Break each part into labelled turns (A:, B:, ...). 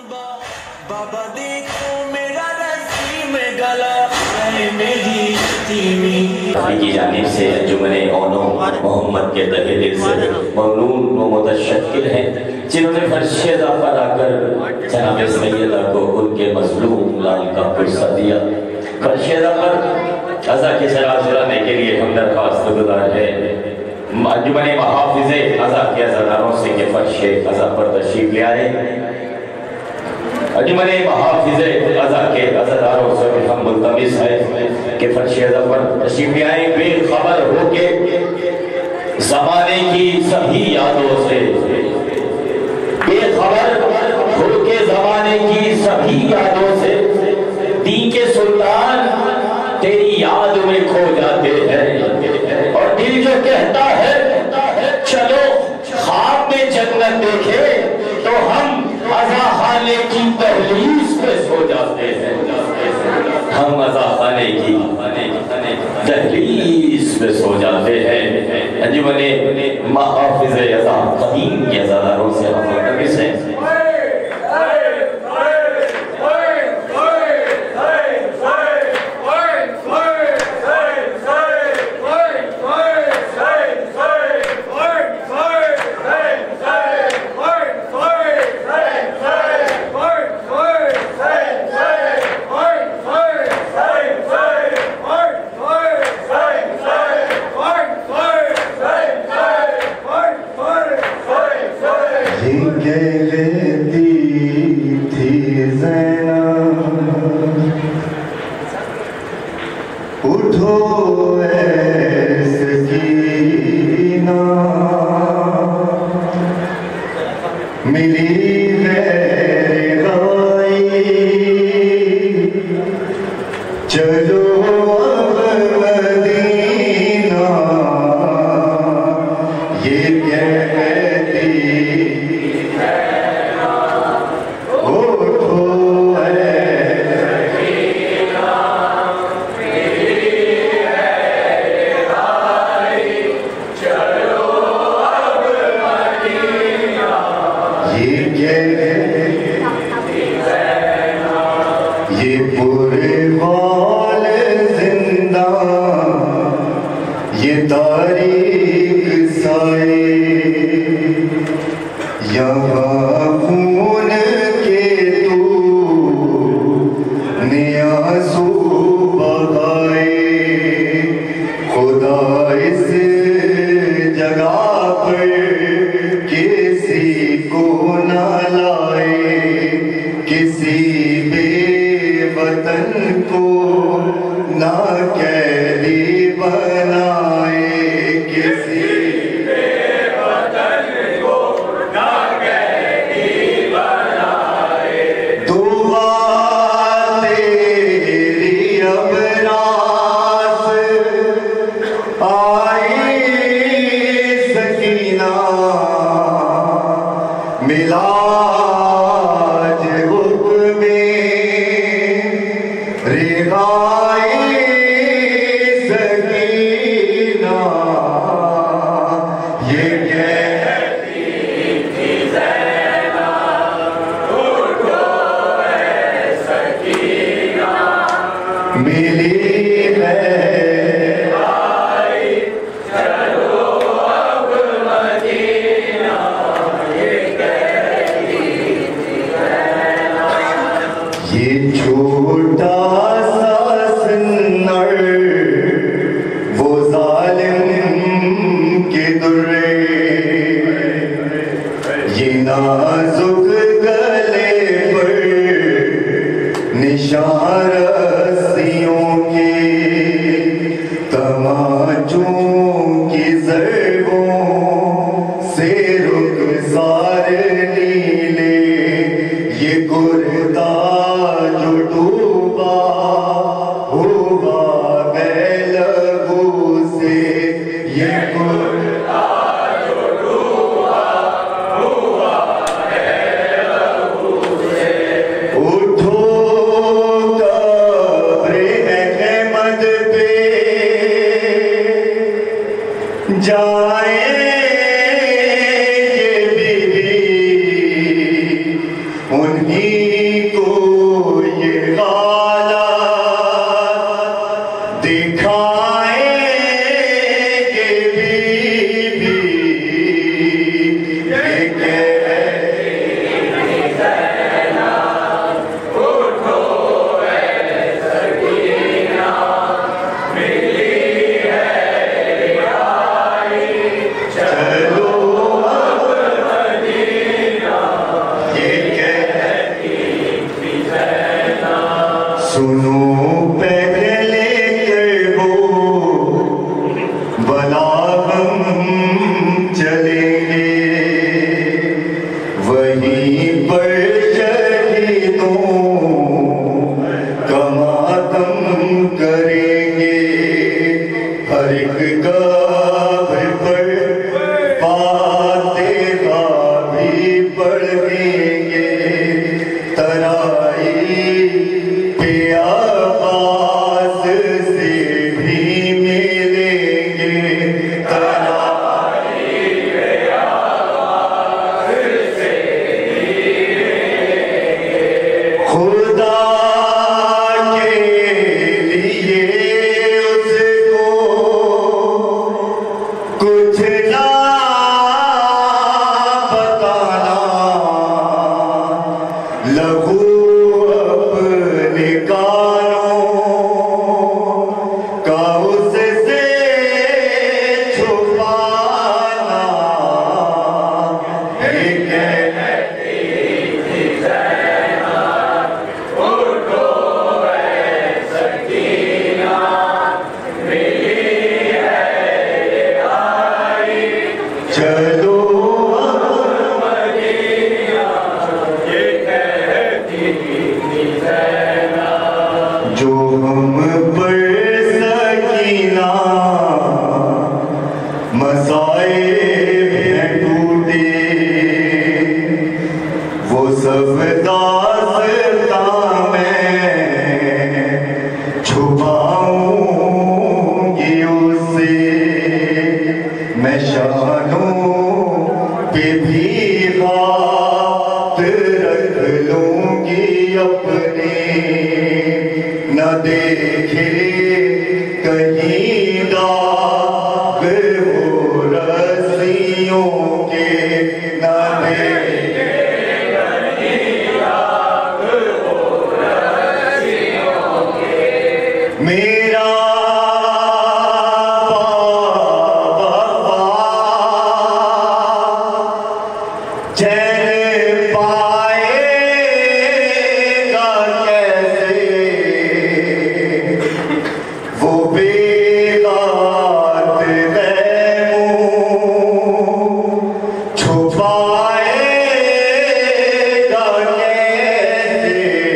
A: بابا دیکھو میرا رسی میں گلا میری تیمی
B: کی جانب سے انجمن اونو محمد کے تہہ دل سے ممنون و متشکر ہیں جنہوں نے فرش اضافہ لا کر جناب سیدہ کو ان کے مظلوم لال کا پرسہ دیا۔ فرش اضافہ عزا کے سراز جلانے کے لیے ہم درخواست گزار ہے انجمن محافظ عزا کے عزاداروں سے کہ فرش عزا پر تشریف لے آئے۔ انجمن محافظ عزا کے عزاداروں سے ہم ملتمس ہیں کہ فرش عزا پر تشریف لے آئے، بے خبر ہو کے زمانے کی سبھی یادوں سے، بے خبر ہو کے زمانے کی سبھی یادوں سے، دین کے سلطان تیری یاد میں کھو جاتے ہیں، اور دل جو کہتا ہے چلو خواب میں جنت دیکھے تو ہم عزا خانے کی دہلیز پہ سو جاتے ہیں، ہم عزا خانے کی دہلیز پہ سو جاتے ہیں۔ انجمن محافظ عزا قدیم کے عزاداروں سے ہم ملتمس ہیں
C: اٹھو انہی کو یہ حالات دکھائیں گے بی سنو پہلے وہ بلا ہم چلیں گے وہیں پر شہیدوں کا ماتم کریں گے ہر ایک گاہ پر فاتحہ بھی پڑھ دیں گے ترائی آواز سے بھی ملیں گے ترائی آواز سے خدا کے لیے اس کو کچھ نہ بتانا لہو جو ہم پر سکینہ مصائب ہیں ٹوٹے وہ سب داستان میں چھپاؤں گی اسے میں شانوں پہ بھی ہاتھ رکھ لوں گی اپنے نہ دیکھے کہیں داغ ہو رسیوں کے نہ دیکھے کہیں داغ ہو رسیوں کے میرا بابا چین پائے گا کیسے وہ بے بات ہے چھپائے گا کیسے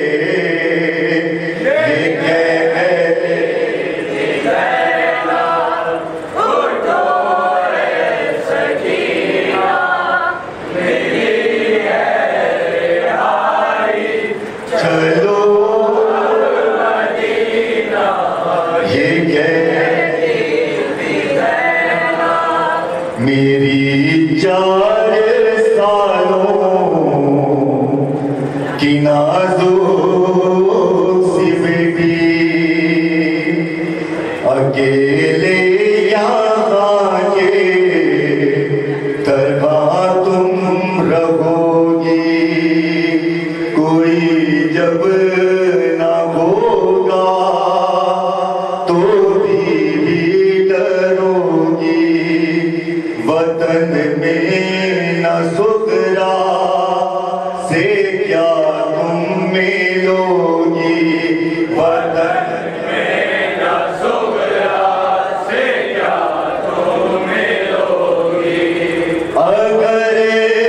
C: میری 4 سالوں کی نازک سی بیٹی اکیلے یہاں کے تنہا تم رہو گی کوئی جب نہ ہوگا تو بھی ڈرو گی وطن میں نہ سکرا سے کیا تم ملو گی وطن میں نہ سکرا سے کیا تم ملو گی اگر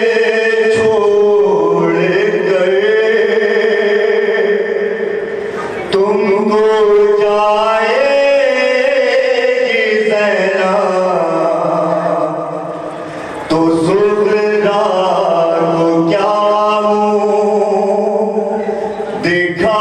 C: چھوڑ کر تم کو جائے گی زینب تو سغرا کو کیا منہ دکھا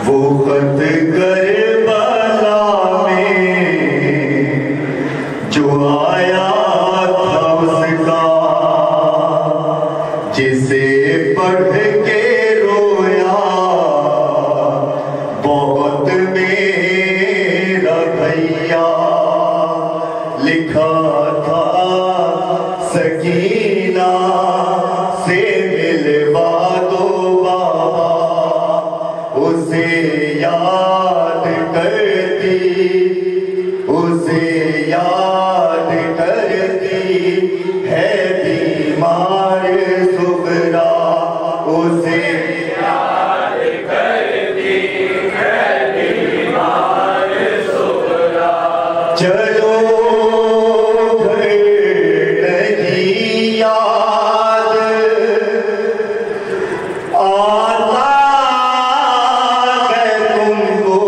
C: وہ خط کربلا میں جو آیا تھا اس کا، جسے پڑھ کے رویا بہت میرا بھیا، لکھا تھا سکینہ سے ملوا دو بابا، اسے یاد کرتی، اسے یاد کرتی ہے بیمار صغرا، اسے یاد کرتی ہے بیمار صغرا۔ چلو گھر نہیں یاد آتا ہے تم کو،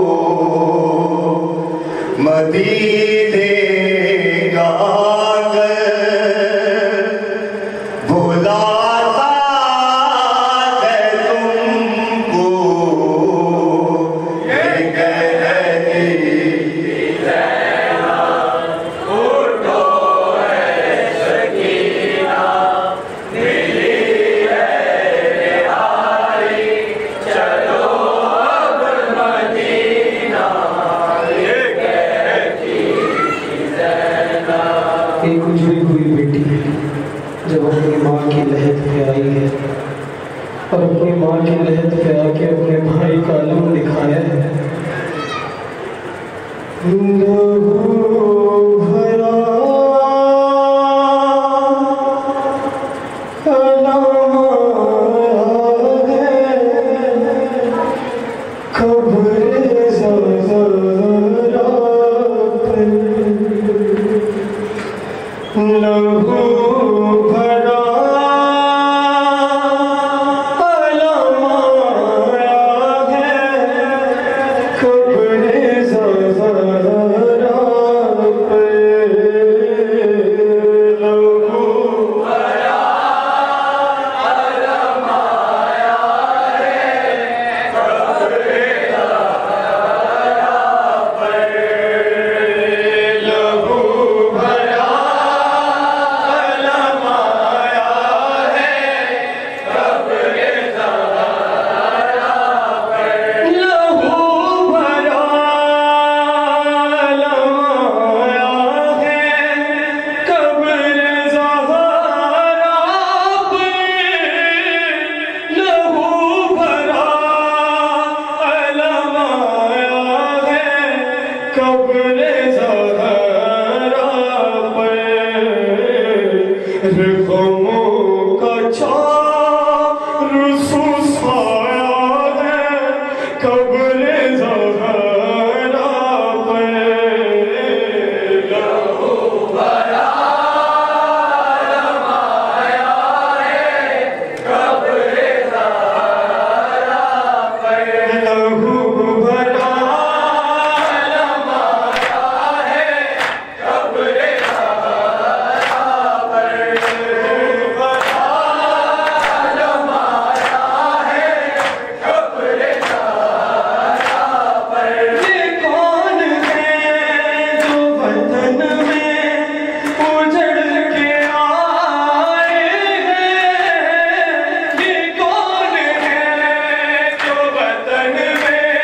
C: مدینے کا گھر بھلاتا ہے تم کو، یہ کہتی
D: ایک اجڑی ہوئی بیٹی جب اپنی ماں کی لحد پہ آئی ہے، اور اپنی ماں کی لحد پہ آ کے اپنے بھائی کا علم دکھایا ہے، لہو بھرا علم ہے قبر زہرا پر، لہو بھرا علم آیا ہے قبر زہرا پر، لہو بھرا علم آیا ہے قبر زہرا پر، لہو بھرا غموں کا چار سوسایا ہے قبر زہرا پر، لہو بھرا علم آیا ہے قبر زہرا پر، لہو بھرا علم آیا ہے قبر وطن میں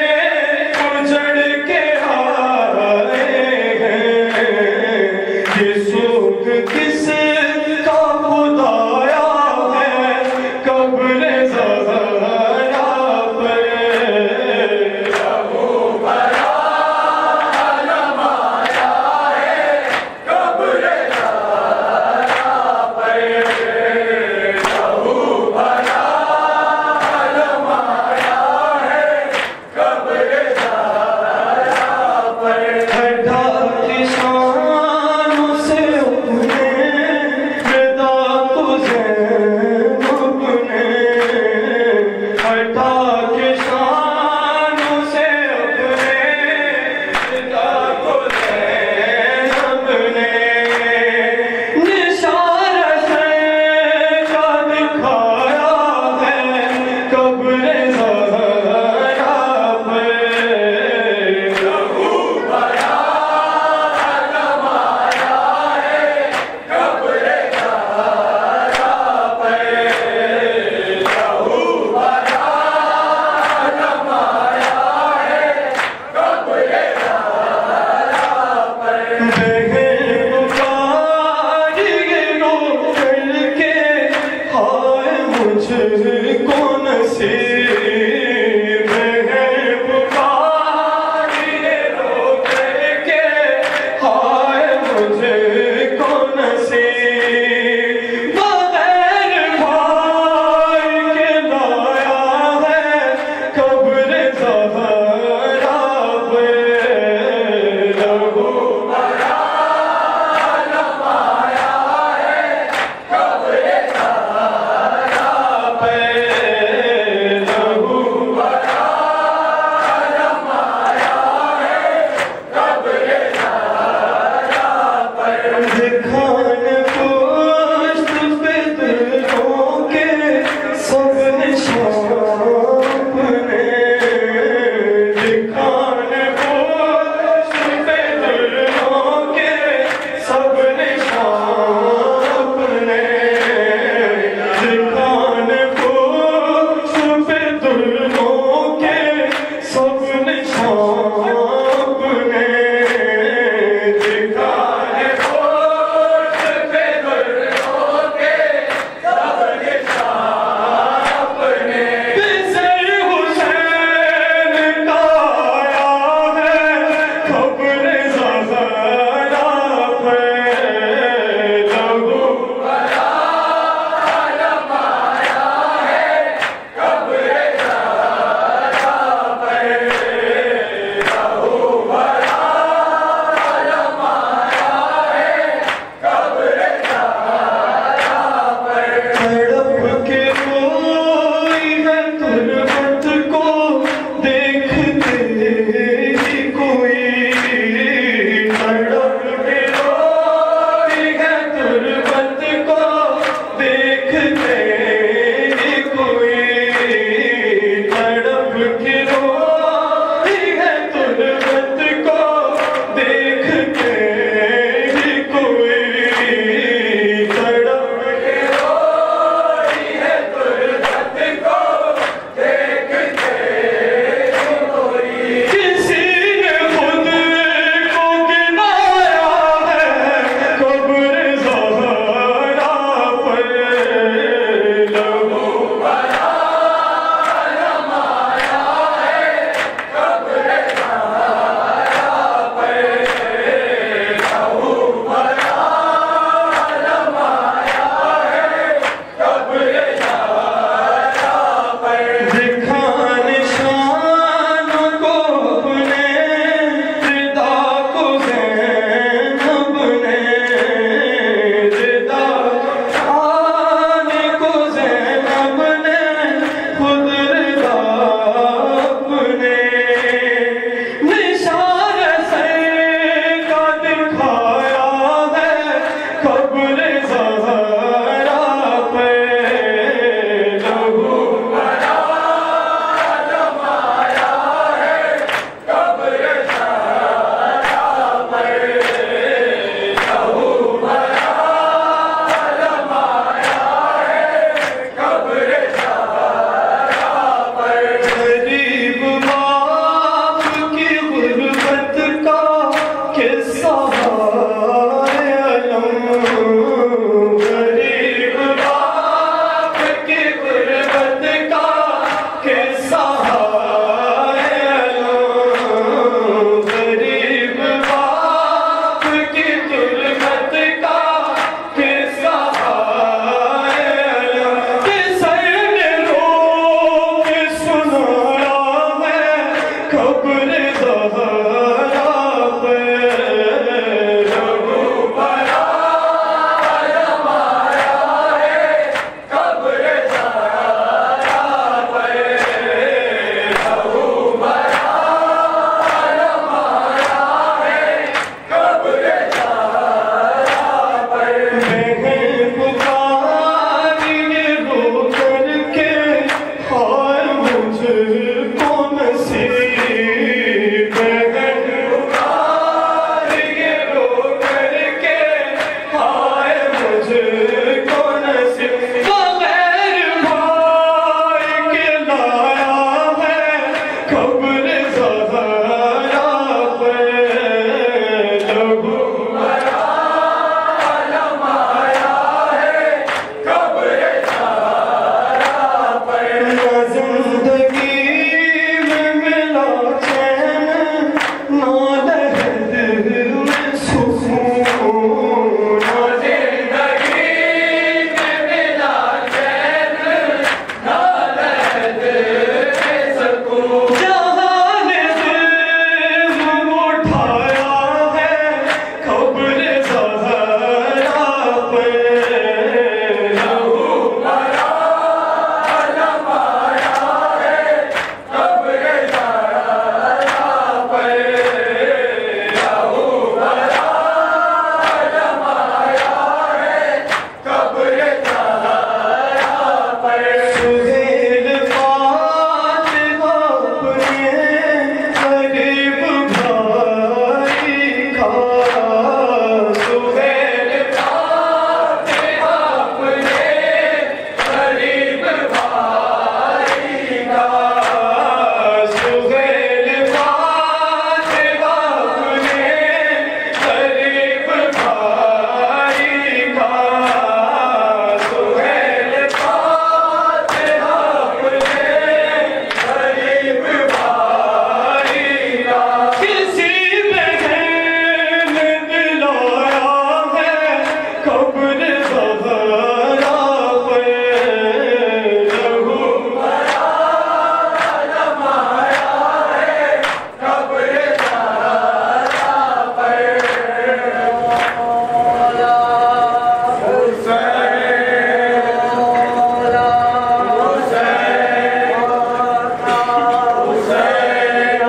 C: खबर ज़हरा पे लहू भरा जमाया है खबर ज़हरा पे लहू भरा जमाया है खबर ज़हरा पे महल पुकारी रो करके हाय मुझको नसीब महल पुकारी रो करके हाय मुझको नसीब बगैर भाई के लाया है खबर ज़हरा पे लहू भरा जमाया है खबर ज़हरा पे ना जिंदगी में मिला चैन ना लहद में सुकून ना जिंदगी में मिला चैन ना लहद में सुकून जहान दिल उठाया है खबर ज़हरा पे लहू भरा जमाया है खबर ज़हरा पे लहू भरा जमाया है खबर ज़हरा पे सुहेल फातिमा अपने गरीब भाई का सुहेल फातिमा अपने गरीब भाई का सुहेल फातिमा अपने गरीब भाई का सुहेल फातिमा अपने गरीब भाई का किसी बहन ने दिलाया है खबर ज़हरा पे लहू भरा जमाया है खबर ज़हरा पे मौला हुसैन मौला हुसैन हुसैन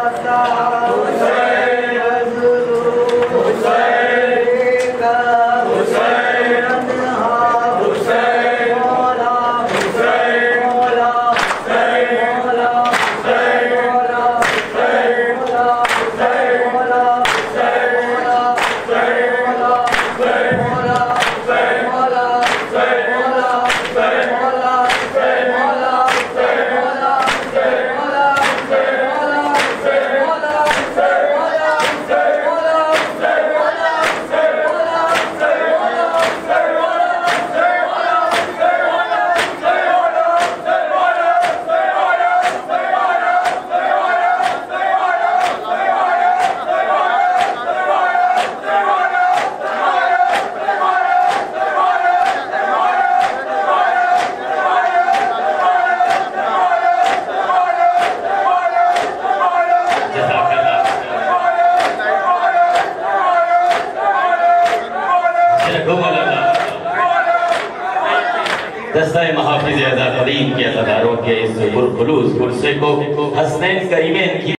B: दस्ताए महाफिज़-ए-अज़ा करीम के अज़ादारों के इस पुरखुलूस गुरसे को हसनैन करीमैन की